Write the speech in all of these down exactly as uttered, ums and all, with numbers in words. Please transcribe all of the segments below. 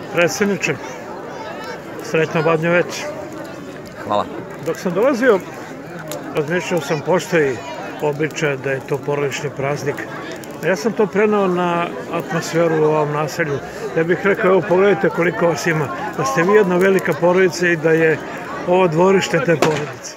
Predsjedniče, sretno Badnje veče. Hvala. Dok sam dolazio, razmišljao sam, postoji običaj da je to porodični praznik. Ja sam to prenao na atmosferu u ovom naselju. Ja bih rekao, evo pogledajte koliko vas ima, da ste vi jedna velika porodica i da je ovo dvorište te porodice.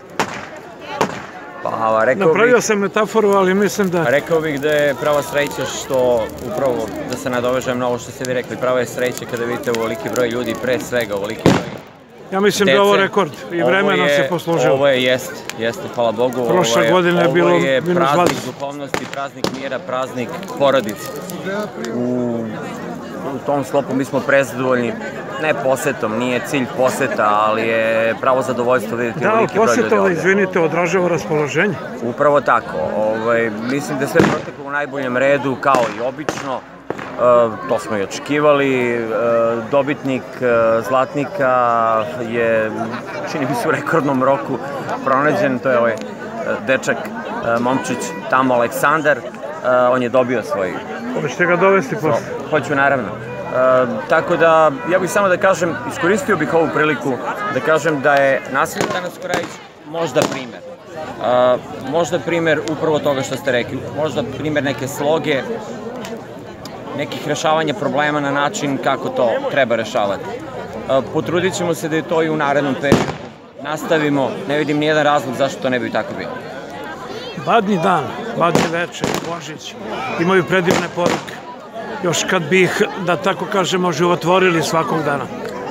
Pa, rekao Napravio bih, sam metaforu, ali mislim da... rekao bih da je prava sreća što, upravo da se nadovežem na ovo što ste vi rekli, prava je sreća kada vidite ovoliki broj ljudi, pre svega ovoliki broj dece. Ja mislim da je ovo rekord i vremena se poslužilo. Ovo je, jeste, jeste, hvala Bogu. Prošle godine je bilo ovo je minus praznik dvadeset. duhovnosti, praznik mira, praznik porodice. U, u tom sklopu mi smo prezadovoljni, ne posetom, nije cilj poseta, ali je pravo zadovoljstvo vidjeti ovoliki broj ljudi ovdje. Da, poseta, izvinite, odražava raspoloženje. Upravo tako. Ovaj, mislim da je sve proteklo u najboljem redu, kao i obično. Uh, to smo i očekivali. Uh, dobitnik uh, Zlatnika je, čini mi se, u rekordnom roku pronađen. To je ovaj uh, dečak, uh, momčić, tamo Aleksandar. Uh, on je dobio svoj... Hoćete ga dovesti posle? Hoću, naravno. Uh, tako da, ja bih samo da kažem, iskoristio bih ovu priliku da kažem da je naselje Tanasko Rajić možda primer. Uh, možda primer upravo toga što ste rekli. Možda primer neke sloge, nekih rešavanja problema na način kako to treba rešavati. Potrudit ćemo se da je to i u narednom periodu nastavimo, ne vidim nijedan razlog zašto to ne bi tako bilo. Badnji dan, Badnje veče, Božić, imaju predivne poruke. Još kad bi ih, da tako kažemo, životvorili svakog dana.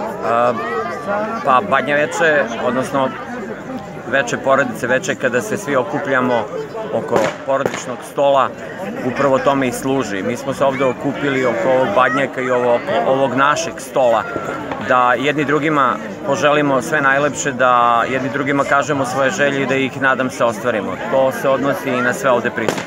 Pa Badnje veče, odnosno veče porodice, veče kada se svi okupljamo oko porodičnog stola, upravo tome i služi. Mi smo se ovde okupili oko ovog badnjaka i ovog, ovog našeg stola, da jedni drugima poželimo sve najlepše, da jedni drugima kažemo svoje želje i da ih, nadam se, ostvarimo. To se odnosi i na sve ovde prisutne.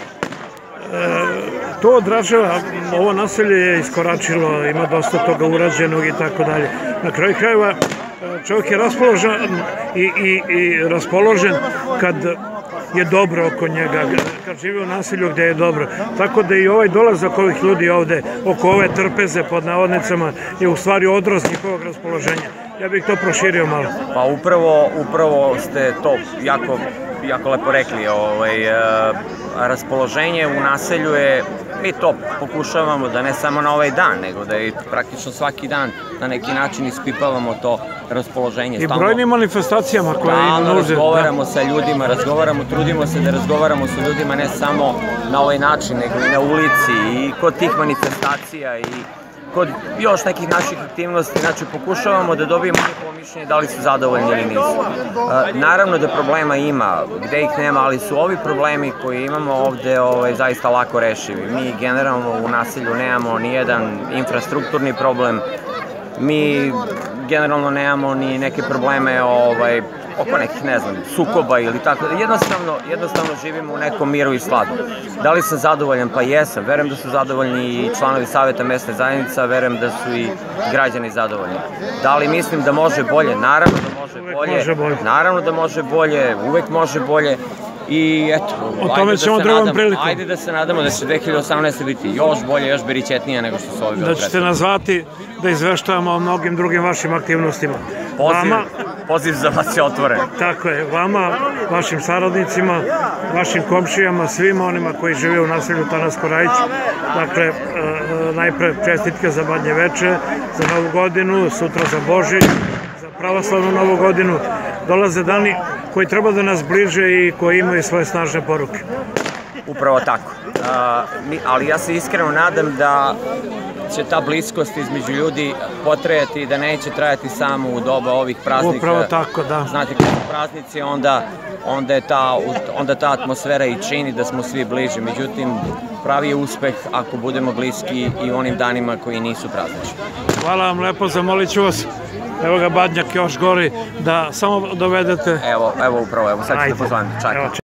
To odražava, ovo naselje je iskoračilo, ima dosta toga urađenog i tako dalje. Na kraju krajeva čovjek je raspoložen i, i, i raspoložen kad je dobro oko njega, kad živi u naselju gde je dobro. Tako da i ovaj dolazak ovih ljudi ovde, oko ove trpeze pod navodnicama, je u stvari odraz njihovog raspoloženja. Ja bih to proširio malo. Pa upravo, upravo ste to jako, jako lepo rekli. Ovaj, raspoloženje u naselju je, mi to pokušavamo da ne samo na ovaj dan, nego da i praktično svaki dan na neki način ispipavamo to raspoloženje. I brojnim manifestacijama koje im nuže. Razgovaramo sa ljudima, razgovaramo, trudimo se da razgovaramo sa ljudima ne samo na ovaj način, nego i na ulici i kod tih manifestacija i kod još nekih naših aktivnosti. Znači, pokušavamo da dobijemo njihovo mišljenje da li su zadovoljni ili nisu. Naravno da problema ima, gde ih nema, ali su ovi problemi koji imamo ovde zaista lako rešivi. Mi generalno u naselju nemamo nijedan infrastrukturni problem, mi generalno nemamo ni neke probleme oko nekih, ne znam, sukoba ili tako. Jednostavno, jednostavno živimo u nekom miru i sladu. Da li sam zadovoljan? Pa jesam. Verujem da su zadovoljni i članovi Saveta mesne zajednice, verujem da su i građani zadovoljni. Da li mislim da može bolje? Naravno da može bolje. Naravno da može bolje, uvek može bolje. I eto, ajde da se nadamo da će dve hiljade osamnaeste. biti još bolje, još beričetnije nego što su ovi bili. Da ćete nas zvati da izveštavamo o mnogim drugim vašim aktivnostima. Poziv za vas je otvoren. Tako je, vama, vašim saradnicima, vašim komšijama, svima onima koji žive u naselju Tanasko Rajić. Dakle, najpre čestitke za Badnje veče, za Novu godinu, sutra za Božić, za pravoslavnu Novu godinu. Dolaze dani koji treba da nas bliže i koji imaju svoje snažne poruke. Upravo tako. Ali ja se iskreno nadam da će ta bliskost između ljudi potrajati i da neće trajati samo u doba ovih praznika. Upravo tako, da. Znate, kad su praznici, onda ta atmosfera i čini da smo svi bliži. Međutim, pravi je uspeh ako budemo bliski i u onim danima koji nisu praznični. Hvala vam lepo, zamolit ću vas. Evo ga Badnjak još gori, da samo dovedete... Evo, upravo, evo sad ćete pozvati. Čak.